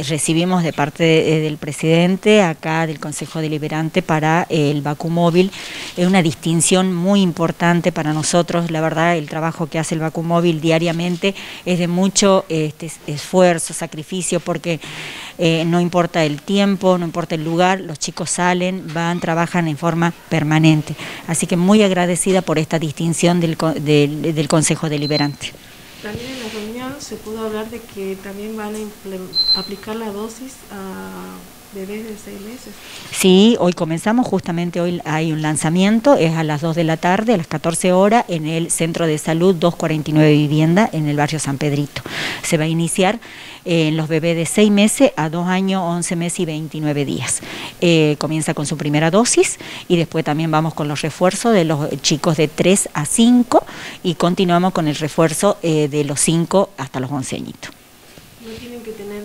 recibimos de parte del presidente, acá del Consejo Deliberante, para el Vacumóvil. Es una distinción muy importante para nosotros. La verdad, el trabajo que hace el Vacumóvil diariamente es de mucho esfuerzo, sacrificio, porque no importa el tiempo, no importa el lugar, los chicos salen, van, trabajan en forma permanente. Así que muy agradecida por esta distinción del Consejo Deliberante. También en la reunión se pudo hablar de que también van a aplicar la dosis a bebés de 6 meses. Sí, hoy comenzamos, justamente hoy hay un lanzamiento, es a las 2 de la tarde, a las 14 horas, en el Centro de Salud 249 Vivienda, en el barrio San Pedrito. Se va a iniciar en los bebés de 6 meses a 2 años, 11 meses y 29 días. Comienza con su primera dosis y después también vamos con los refuerzos de los chicos de 3 a 5 y continuamos con el refuerzo de los 5 hasta los 11 añitos. ¿No tienen que tener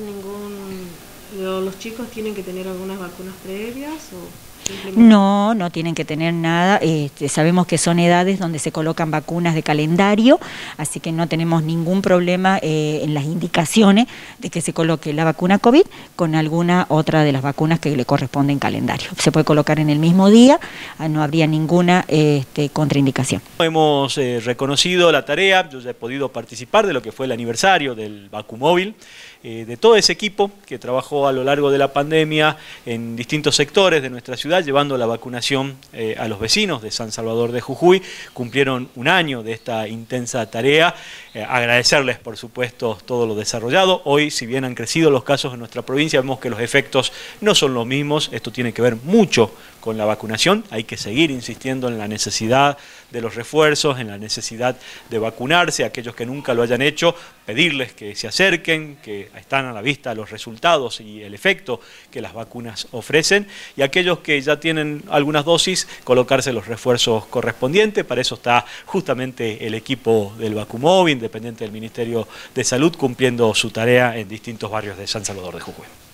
los chicos tienen que tener algunas vacunas previas o...? No, no tienen que tener nada. Sabemos que son edades donde se colocan vacunas de calendario, así que no tenemos ningún problema en las indicaciones de que se coloque la vacuna COVID con alguna otra de las vacunas que le corresponde en calendario. Se puede colocar en el mismo día, no habría ninguna contraindicación. Hemos reconocido la tarea, yo ya he podido participar de lo que fue el aniversario del Vacumóvil, de todo ese equipo que trabajó a lo largo de la pandemia en distintos sectores de nuestra ciudad, llevando la vacunación a los vecinos de San Salvador de Jujuy. Cumplieron un año de esta intensa tarea. Agradecerles, por supuesto, todo lo desarrollado. Hoy, si bien han crecido los casos en nuestra provincia, vemos que los efectos no son los mismos. Esto tiene que ver mucho con la vacunación. Hay que seguir insistiendo en la necesidad de los refuerzos, en la necesidad de vacunarse. Aquellos que nunca lo hayan hecho, pedirles que se acerquen, que están a la vista los resultados y el efecto que las vacunas ofrecen. Y aquellos que ya tienen algunas dosis, colocarse los refuerzos correspondientes. Para eso está justamente el equipo del Vacumóvil, independiente del Ministerio de Salud, cumpliendo su tarea en distintos barrios de San Salvador de Jujuy.